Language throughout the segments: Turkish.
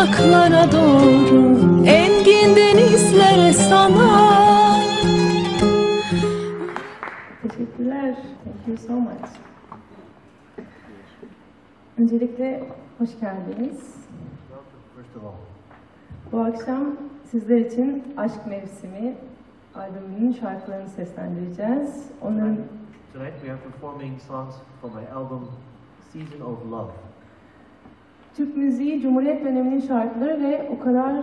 uzaklara doğru, engin denizlere sana. Teşekkürler. Thank you so much. Öncelikle hoş geldiniz. Bu akşam sizler için Aşk Mevsimi albümünün şarkılarını seslendireceğiz. Onların Tonight we are performing songs from my album Season of Love. Türk müziği Cumhuriyet döneminin şarkıları ve o kadar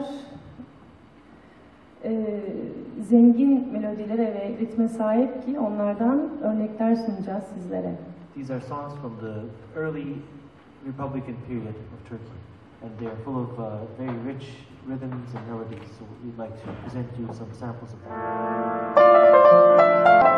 zengin melodilere ve ritme sahip ki onlardan örnekler sunacağız sizlere. These are songs from the early Republican period of Turkey, and they are full of very rich rhythms and melodies. So we'd like to present you some samples of them.